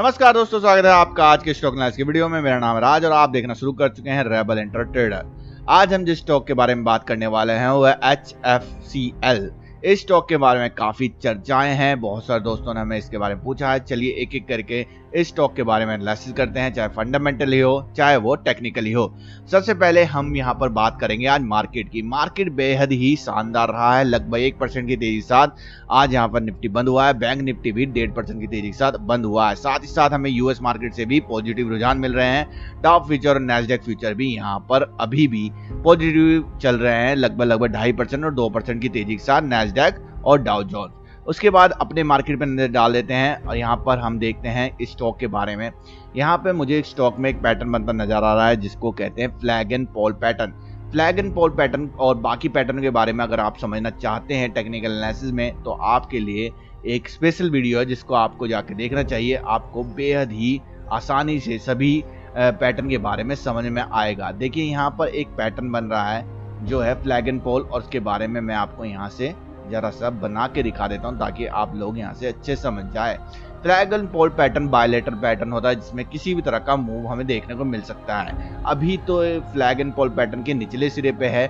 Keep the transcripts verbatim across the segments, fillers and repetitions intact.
नमस्कार दोस्तों, स्वागत है आपका आज के स्टॉक एनालिसिस की वीडियो में। मेरा नाम है राज और आप देखना शुरू कर चुके हैं रेबल इंटर ट्रेडर। आज हम जिस स्टॉक के बारे में बात करने वाले हैं वो है एच एफ सी एल। इस स्टॉक के बारे में काफी चर्चाएं हैं, बहुत सारे दोस्तों ने हमें इसके बारे में पूछा है। चलिए एक एक करके इस स्टॉक के बारे में एनालिसिस करते हैं, चाहे फंडामेंटली हो चाहे वो टेक्निकली हो। सबसे पहले हम यहाँ पर बात करेंगे आज मार्केट की। मार्केट बेहद ही शानदार रहा है, लगभग एक परसेंट की तेजी के साथ आज यहाँ पर निफ्टी बंद हुआ है। बैंक निफ्टी भी डेढ़ परसेंट की तेजी के साथ बंद हुआ है। साथ ही साथ हमें यूएस मार्केट से भी पॉजिटिव रुझान मिल रहे हैं। टॉप फ्यूचर और नैस्डैक फ्यूचर भी यहाँ पर अभी भी पॉजिटिव चल रहे हैं, लगभग लगभग ढाई परसेंट और दो परसेंट की तेजी के साथ नैस्डैक और डाउ जोन्स। उसके बाद अपने मार्केट पर नजर डाल देते हैं और यहाँ पर हम देखते हैं इस स्टॉक के बारे में। यहाँ पे मुझे एक स्टॉक में एक पैटर्न बनता नजर आ रहा है जिसको कहते हैं flag and pole pattern. Flag and pole pattern और बाकी पैटर्न के बारे में अगर आप समझना चाहते हैं टेक्निकल एनालिसिस में, तो आपके लिए एक स्पेशल वीडियो है जिसको आपको जाके देखना चाहिए। आपको बेहद ही आसानी से सभी पैटर्न के बारे में समझ में आएगा। देखिए यहाँ पर एक पैटर्न बन रहा है जो है फ्लैग एंड पॉल, और उसके बारे में मैं आपको यहाँ से जरा सा बना के दिखा देता हूं ताकि आप लोग यहाँ से अच्छे समझ जाए। Flag and pole pattern bilateral pattern होता है जिसमें किसी भी तरह का मूव हमें देखने को मिल सकता है। अभी तो फ्लैग एंड पॉल पैटर्न के निचले सिरे पे है,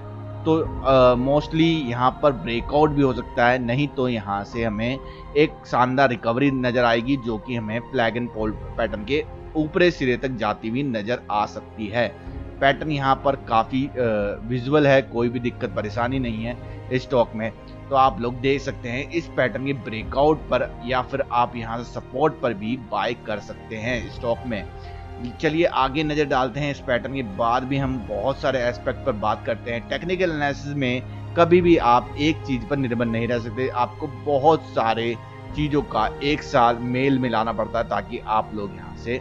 तो मोस्टली यहाँ पर ब्रेकआउट भी हो सकता है, नहीं तो यहाँ से हमें एक शानदार रिकवरी नजर आएगी जो कि हमें फ्लैग एंड पॉल पैटर्न के ऊपरी सिरे तक जाती हुई नजर आ सकती है। पैटर्न यहाँ पर काफी विजुअल है, कोई भी दिक्कत परेशानी नहीं है इस स्टॉक में। तो आप लोग देख सकते हैं इस पैटर्न के ब्रेकआउट पर या फिर आप यहाँ से सपोर्ट पर भी बाय कर सकते हैं स्टॉक में। चलिए आगे नजर डालते हैं। इस पैटर्न के बाद भी हम बहुत सारे एस्पेक्ट पर बात करते हैं। टेक्निकल एनालिसिस में कभी भी आप एक चीज पर निर्भर नहीं रह सकते, आपको बहुत सारे चीजों का एक साथ मेल मिलाना पड़ता है ताकि आप लोग यहाँ से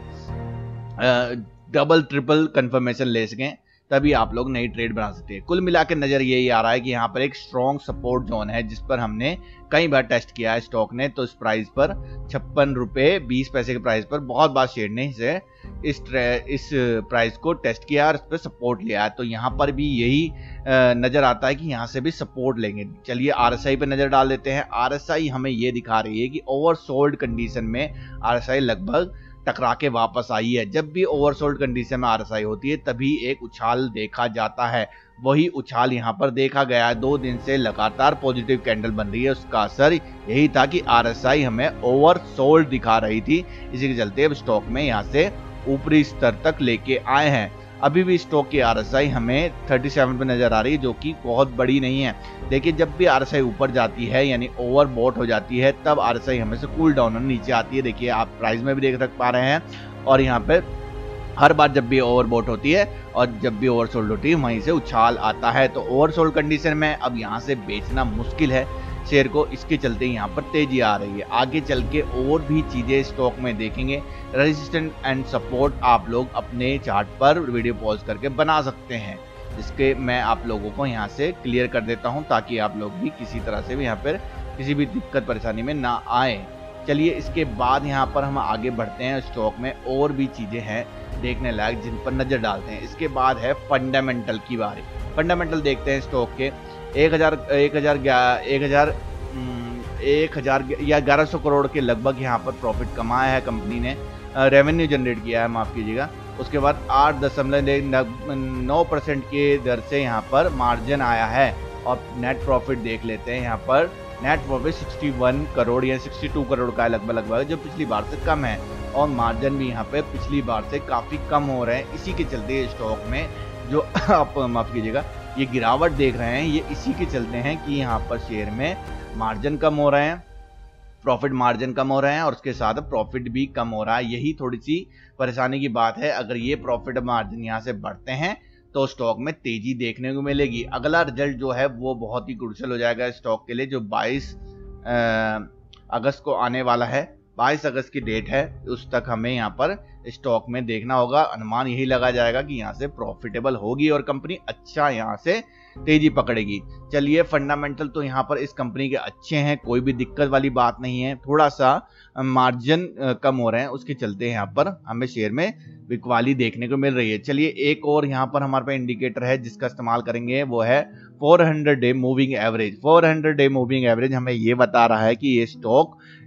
डबल ट्रिपल कंफर्मेशन ले सकें, तभी आप लोग नई ट्रेड बना सकते हैं। कुल मिलाकर नजर यही आ रहा है कि यहाँ पर एक स्ट्रॉन्ग सपोर्ट जोन है जिस पर हमने कई बार टेस्ट किया है स्टॉक ने। तो इस प्राइस पर छप्पन रुपए बीस पैसे के प्राइस पर बहुत बार शेयर ने इसे इस इस प्राइस को टेस्ट किया और इस पर सपोर्ट लिया है। तो यहाँ पर भी यही नजर आता है कि यहाँ से भी सपोर्ट लेंगे। चलिए आरएसआई पे नजर डाल देते हैं। आरएसआई हमें ये दिखा रही है कि ओवरसोल्ड कंडीशन में आरएसआई लगभग टकरा के वापस आई है। जब भी ओवरसोल्ड कंडीशन में आरएसआई होती है तभी एक उछाल देखा जाता है, वही उछाल यहाँ पर देखा गया है। दो दिन से लगातार पॉजिटिव कैंडल बन रही है, उसका असर यही था कि आरएसआई हमें ओवरसोल्ड दिखा रही थी। इसी के चलते अब स्टॉक में यहाँ से ऊपरी स्तर तक लेके आए हैं। अभी भी स्टॉक की आरएसआई हमें सैंतीस पे नजर आ रही है जो कि बहुत बड़ी नहीं है। देखिए जब भी आरएसआई ऊपर जाती है यानी ओवरबॉट हो जाती है तब आरएसआई हमें से कूल डाउन नीचे आती है। देखिए आप प्राइस में भी देख सक पा रहे हैं, और यहाँ पे हर बार जब भी ओवरबॉट होती है और जब भी ओवरसोल्ड होती है वहीं से उछाल आता है। तो ओवरसोल्ड कंडीशन में अब यहाँ से बेचना मुश्किल है शेयर को, इसके चलते यहाँ पर तेजी आ रही है। आगे चल के और भी चीजें स्टॉक में देखेंगे। रेजिस्टेंस एंड सपोर्ट आप लोग अपने चार्ट पर वीडियो पॉज करके बना सकते हैं, जिसके मैं आप लोगों को यहाँ से क्लियर कर देता हूँ ताकि आप लोग भी किसी तरह से भी यहाँ पर किसी भी दिक्कत परेशानी में ना आए। चलिए इसके बाद यहाँ पर हम आगे बढ़ते हैं। स्टॉक में और भी चीजें हैं देखने लायक जिन पर नजर डालते हैं। इसके बाद है फंडामेंटल की बारी। फंडामेंटल देखते हैं स्टॉक के। एक हजार एक हजार एक हजार एक हजार या ग्यारह सौ करोड़ के लगभग यहाँ पर प्रॉफिट कमाया है कंपनी ने, रेवेन्यू जनरेट किया है, माफ कीजिएगा। उसके बाद आठ दशमलव नौ परसेंट के दर से यहाँ पर मार्जिन आया है। और नेट प्रॉफिट देख लेते हैं। यहाँ पर नेट प्रॉफिट इकसठ करोड़ या बासठ करोड़ का है लगभग लगभग, जो पिछली बार से कम है। और मार्जिन भी यहाँ पे पिछली बार से काफी कम हो रहे हैं। इसी के चलते स्टॉक में जो आप माफ कीजिएगा ये गिरावट देख रहे हैं, ये इसी के चलते हैं कि यहाँ पर शेयर में मार्जिन कम हो रहे हैं, प्रॉफिट मार्जिन कम हो रहे हैं और उसके साथ प्रॉफिट भी कम हो रहा है। यही थोड़ी सी परेशानी की बात है। अगर ये प्रॉफिट मार्जिन यहाँ से बढ़ते हैं तो स्टॉक में तेजी देखने को मिलेगी। अगला रिजल्ट जो है वो बहुत ही क्रूशियल हो जाएगा स्टॉक के लिए, जो बाईस अगस्त को आने वाला है। बाईस अगस्त की डेट है, उस तक हमें यहाँ पर स्टॉक में देखना होगा। अनुमान यही लगा जाएगा कि यहाँ से प्रॉफिटेबल होगी और कंपनी अच्छा यहाँ से तेजी पकड़ेगी। चलिए फंडामेंटल तो यहाँ पर इस कंपनी के अच्छे हैं, कोई भी दिक्कत वाली बात नहीं है। थोड़ा सा मार्जिन कम हो रहे हैं, उसके चलते यहाँ पर हमें शेयर में बिकवाली देखने को मिल रही है। चलिए एक और यहाँ पर हमारे पास इंडिकेटर है जिसका इस्तेमाल करेंगे, वो है चार सौ डे मूविंग एवरेज। चार सौ डे मूविंग एवरेज हमें ये बता रहा है कि ये स्टॉक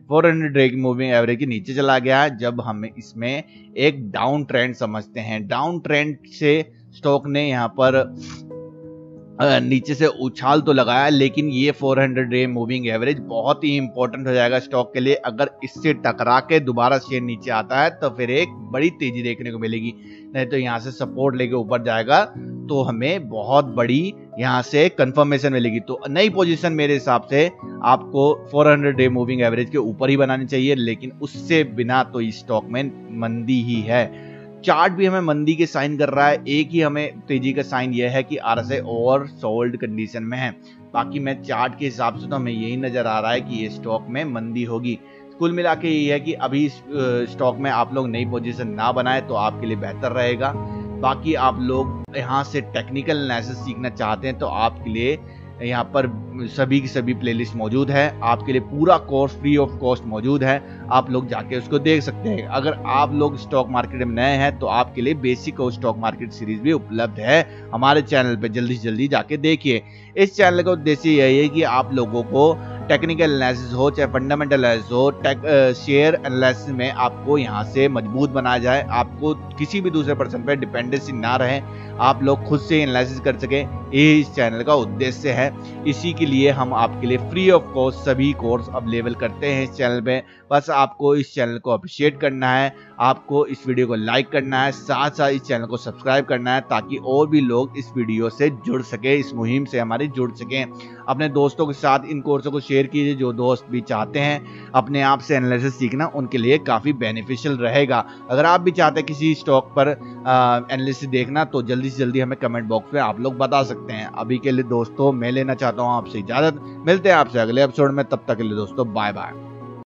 फोर हंड्रेड डे की मूविंग एवरेज के नीचे चला गया है। जब हम इसमें एक डाउन ट्रेंड समझते हैं, डाउन ट्रेंड से स्टॉक ने यहाँ पर नीचे से उछाल तो लगाया, लेकिन ये four hundred day moving average बहुत ही इंपॉर्टेंट हो जाएगा स्टॉक के लिए। अगर इससे टकरा के दोबारा शेयर नीचे आता है तो फिर एक बड़ी तेजी देखने को मिलेगी, नहीं तो यहाँ से सपोर्ट लेके ऊपर जाएगा तो हमें बहुत बड़ी यहाँ से कंफर्मेशन मिलेगी। तो नई पोजीशन मेरे हिसाब से आपको four hundred day moving average के ऊपर ही बनानी चाहिए, लेकिन उससे बिना तो इस स्टॉक में मंदी ही है। चार्ट भी हमें मंदी के साइन कर रहा है, एक ही हमें तेजी का साइन यह है कि आरएसआई ओवर सोल्ड कंडीशन में है। बाकी मैं चार्ट के हिसाब से तो हमें यही नजर आ रहा है कि ये स्टॉक में मंदी होगी। कुल मिला के ये है कि अभी स्टॉक में आप लोग नई पोजीशन ना बनाए तो आपके लिए बेहतर रहेगा। बाकी आप लोग यहाँ से टेक्निकल एनालिसिस सीखना चाहते हैं तो आपके लिए यहाँ पर सभी की सभी प्लेलिस्ट मौजूद है, आपके लिए पूरा कोर्स फ्री ऑफ कॉस्ट मौजूद है, आप लोग जाके उसको देख सकते हैं। अगर आप लोग स्टॉक मार्केट में नए हैं तो आपके लिए बेसिक और स्टॉक मार्केट सीरीज भी उपलब्ध है हमारे चैनल पे, जल्दी से जल्दी जाके देखिए। इस चैनल का उद्देश्य यही है कि आप लोगों को टेक्निकल एनालिसिस हो चाहे फंडामेंटल एनालिसिस हो, टेक शेयर एनालिसिस में आपको यहाँ से मजबूत बनाया जाए, आपको किसी भी दूसरे पर्सन पे डिपेंडेंसी ना रहे, आप लोग खुद से एनालिसिस कर सके, ये इस चैनल का उद्देश्य है। इसी के लिए हम आपके लिए फ्री ऑफ कॉस्ट सभी कोर्स अवेलेबल करते हैं इस चैनल पे। बस आपको इस चैनल को अप्रिशिएट करना है, आपको इस वीडियो को लाइक करना है, साथ साथ इस चैनल को सब्सक्राइब करना है ताकि और भी लोग इस वीडियो से जुड़ सके, इस मुहिम से हमारे जुड़ सकें। अपने दोस्तों के साथ इन कोर्सों को शेयर कीजिए, जो दोस्त भी चाहते हैं अपने आप से एनालिसिस सीखना, उनके लिए काफ़ी बेनिफिशियल रहेगा। अगर आप भी चाहते हैं किसी स्टॉक पर एनालिसिस देखना तो जल्दी से जल्दी हमें कमेंट बॉक्स में आप लोग बता सकते हैं। अभी के लिए दोस्तों मैं लेना चाहता हूँ आपसे इजाज़त, मिलते हैं आपसे अगले एपिसोड में, तब तक के लिए दोस्तों बाय बाय।